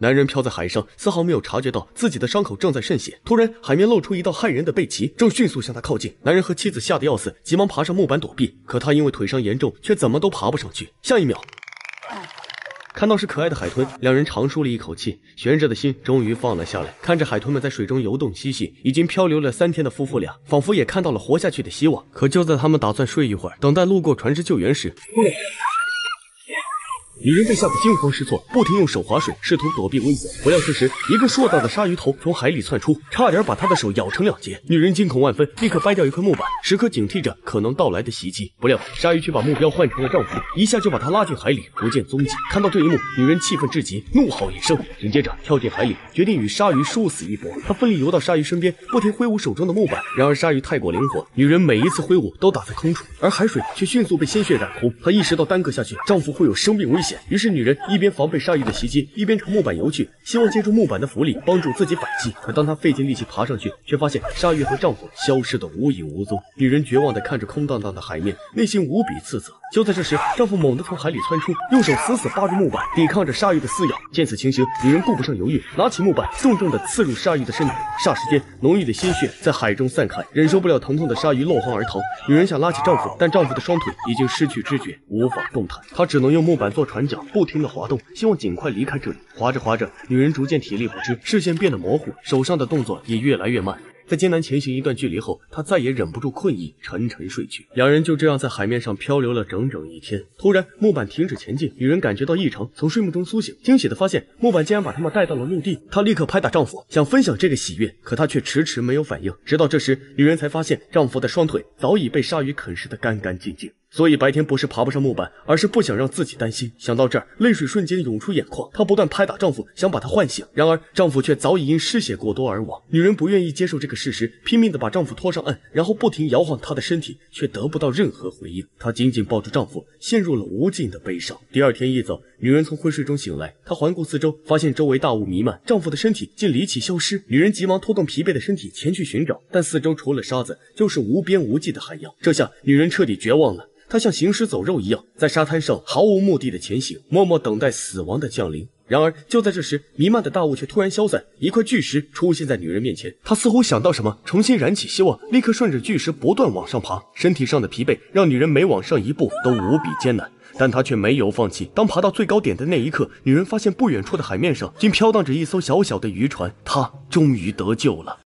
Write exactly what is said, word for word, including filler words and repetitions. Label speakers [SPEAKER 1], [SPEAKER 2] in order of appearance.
[SPEAKER 1] 男人飘在海上，丝毫没有察觉到自己的伤口正在渗血。突然，海面露出一道骇人的背鳍，正迅速向他靠近。男人和妻子吓得要死，急忙爬上木板躲避。可他因为腿伤严重，却怎么都爬不上去。下一秒，看到是可爱的海豚，两人长舒了一口气，悬着的心终于放了下来。看着海豚们在水中游动嬉戏，已经漂流了三天的夫妇俩，仿佛也看到了活下去的希望。可就在他们打算睡一会儿，等待路过船只救援时，女人被吓得惊慌失措，不停用手划水，试图躲避危险。不料这时，一个硕大的鲨鱼头从海里窜出，差点把她的手咬成两截。女人惊恐万分，立刻掰掉一块木板，时刻警惕着可能到来的袭击。不料，鲨鱼却把目标换成了丈夫，一下就把她拉进海里，不见踪迹。看到这一幕，女人气愤至极，怒吼一声，紧接着跳进海里，决定与鲨鱼殊死一搏。她奋力游到鲨鱼身边，不停挥舞手中的木板。然而鲨鱼太过灵活，女人每一次挥舞都打在空处，而海水却迅速被鲜血染红。她意识到耽搁下去，丈夫会有生命危险，于是女人一边防备鲨鱼的袭击，一边朝木板游去，希望借助木板的浮力帮助自己反击。可当她费尽力气爬上去，却发现鲨鱼和丈夫消失得无影无踪。女人绝望地看着空荡荡的海面，内心无比自责。就在这时，丈夫猛地从海里窜出，用手死死扒住木板，抵抗着鲨鱼的撕咬。见此情形，女人顾不上犹豫，拿起木板，重重地刺入鲨鱼的身体。霎时间，浓郁的鲜血在海中散开，忍受不了疼痛的鲨鱼落荒而逃。女人想拉起丈夫，但丈夫的双腿已经失去知觉，无法动弹。她只能用木板做船桨，不停地滑动，希望尽快离开这里。滑着滑着，女人逐渐体力不支，视线变得模糊，手上的动作也越来越慢。在艰难前行一段距离后，她再也忍不住困意，沉沉睡去。两人就这样在海面上漂流了整整一天。突然，木板停止前进，女人感觉到异常，从睡梦中苏醒，惊喜地发现木板竟然把他们带到了陆地。她立刻拍打丈夫，想分享这个喜悦，可他却迟迟没有反应。直到这时，女人才发现丈夫的双腿早已被鲨鱼啃食得干干净净。所以白天不是爬不上木板，而是不想让自己担心。想到这儿，泪水瞬间涌出眼眶，她不断拍打丈夫，想把他唤醒。然而丈夫却早已因失血过多而亡。女人不愿意接受这个事实，拼命地把丈夫拖上岸，然后不停摇晃他的身体，却得不到任何回应。她紧紧抱住丈夫，陷入了无尽的悲伤。第二天一早，女人从昏睡中醒来，她环顾四周，发现周围大雾弥漫，丈夫的身体竟离奇消失。女人急忙拖动疲惫的身体前去寻找，但四周除了沙子，就是无边无际的海洋。这下女人彻底绝望了。她像行尸走肉一样，在沙滩上毫无目的的前行，默默等待死亡的降临。然而就在这时，弥漫的大雾却突然消散，一块巨石出现在女人面前。她似乎想到什么，重新燃起希望，立刻顺着巨石不断往上爬。身体上的疲惫让女人每往上一步都无比艰难，但她却没有放弃。当爬到最高点的那一刻，女人发现不远处的海面上竟飘荡着一艘小小的渔船，她终于得救了。